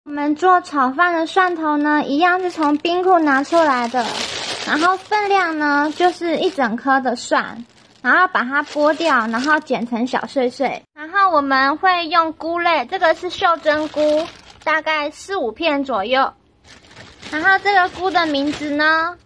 我们做炒饭的蒜头呢，一样是从冰库拿出来的，然后分量呢就是1整颗的蒜，然后把它剥掉，然后剪成小碎碎。然后我们会用菇类，这个是袖珍菇，大概4、5片左右。然后这个菇的名字呢，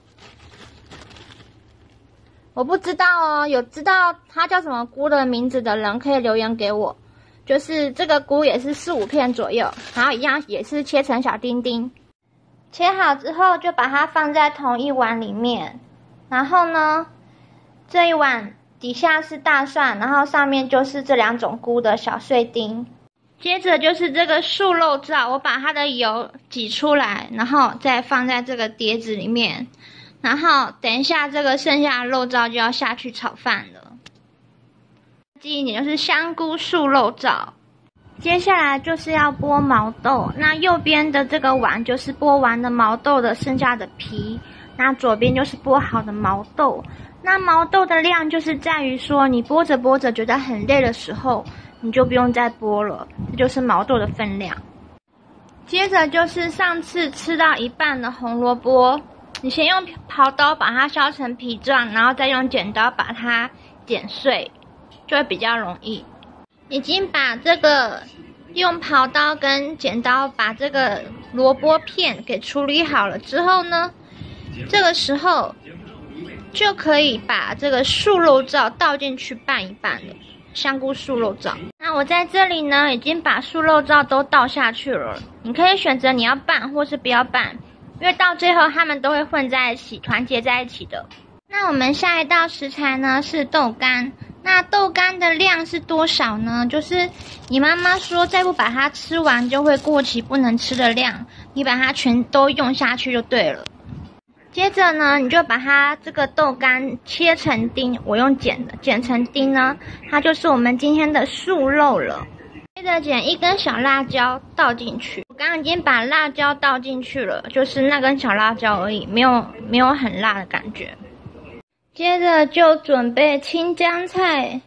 我不知道哦，有知道它叫什么菇的名字的人可以留言给我。就是这个菇也是4、5片左右，然后一样也是切成小丁丁。切好之后就把它放在同一碗里面，然后呢，这一碗底下是大蒜，然后上面就是这2种菇的小碎丁。接着就是这个素肉燥，我把它的油挤出来，然后再放在这个碟子里面，然后等一下这个剩下的肉燥就要下去炒饭了。记忆点就是香菇素肉燥。接下来就是要剥毛豆，那右边的这个碗就是剥完的毛豆的剩下的皮，那左边就是剥好的毛豆。那毛豆的量就是在于说，你剥着剥着觉得很累的时候，你就不用再剥了，这就是毛豆的分量。接着就是上次吃到一半的红萝卜，你先用刨刀把它削成皮状，然后再用剪刀把它剪碎，就会比较容易。已经把这个用刨刀跟剪刀把这个萝卜片给处理好了之后呢，这个时候就可以把这个素肉燥倒进去拌一拌了，香菇素肉燥。那我在这里呢，已经把素肉燥都倒下去了，你可以选择你要拌或是不要拌，因为到最后它们都会混在一起，团结在一起的。那我们下一道食材呢是豆干。那豆干的量是多少呢？就是你妈妈说再不把它吃完就会过期不能吃的量，你把它全都用下去就对了。接着呢，你就把它这个豆干切成丁，我用剪的，剪成丁呢，它就是我们今天的素肉了。接着剪1根小辣椒倒进去，我刚刚已经把辣椒倒进去了，就是那根小辣椒而已，没有很辣的感觉。接着就准备青江菜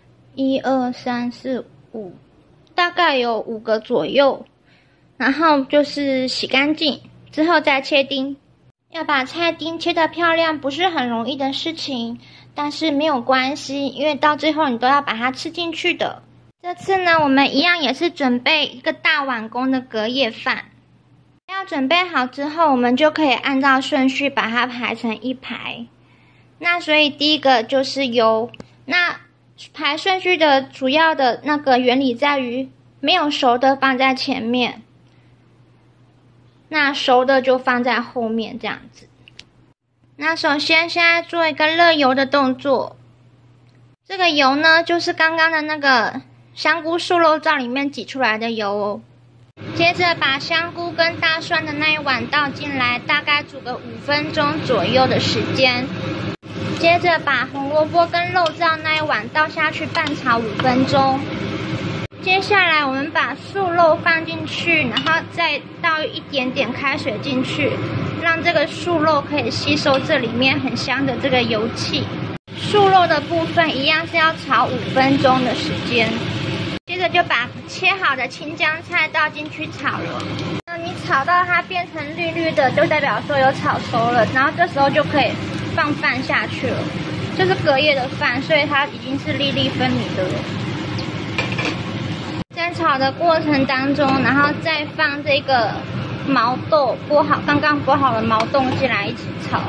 ，1、2、3、4、5，大概有5个左右。然后就是洗干净之后再切丁。要把菜丁切得漂亮不是很容易的事情，但是没有关系，因为到最后你都要把它吃进去的。这次呢，我们一样也是准备1个大碗公的隔夜饭。要准备好之后，我们就可以按照顺序把它排成1排。那所以第一个就是油，那排顺序的主要的那个原理在于没有熟的放在前面，那熟的就放在后面这样子。那首先现在做一个热油的动作，这个油呢就是刚刚的那个香菇素肉燥里面挤出来的油哦。接着把香菇跟大蒜的那一碗倒进来，大概煮个5分钟左右的时间。接着把红萝卜跟肉燥那一碗倒下去拌炒5分钟。接下来我们把素肉放进去，然后再倒一点点开水进去，让这个素肉可以吸收这里面很香的这个油气。素肉的部分一样是要炒5分钟的时间。接着就把切好的青江菜倒进去炒了。那你炒到它变成绿绿的，就代表说有炒熟了，然后这时候就可以放饭下去了。这是隔夜的饭，所以它已经是粒粒分明的了。在炒的过程当中，然后再放这个毛豆剥好，刚刚剥好的毛豆进来一起炒。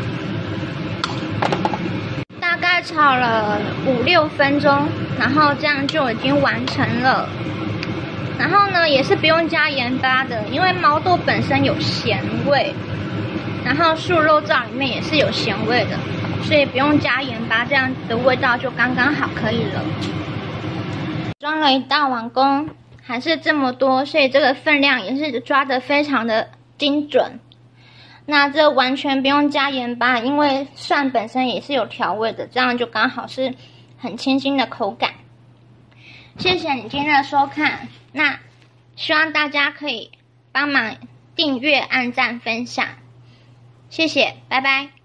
大概炒了5、6分钟，然后这样就已经完成了。然后呢，也是不用加盐巴的，因为毛豆本身有咸味，然后素肉燥里面也是有咸味的，所以不用加盐巴，这样的味道就刚刚好可以了。装了1大碗公，还是这么多，所以这个分量也是抓得非常的精准。那这完全不用加盐巴，因为蒜本身也是有调味的，这样就刚好是很清新的口感。谢谢你今天的收看，那希望大家可以帮忙订阅、按赞、分享，谢谢，拜拜。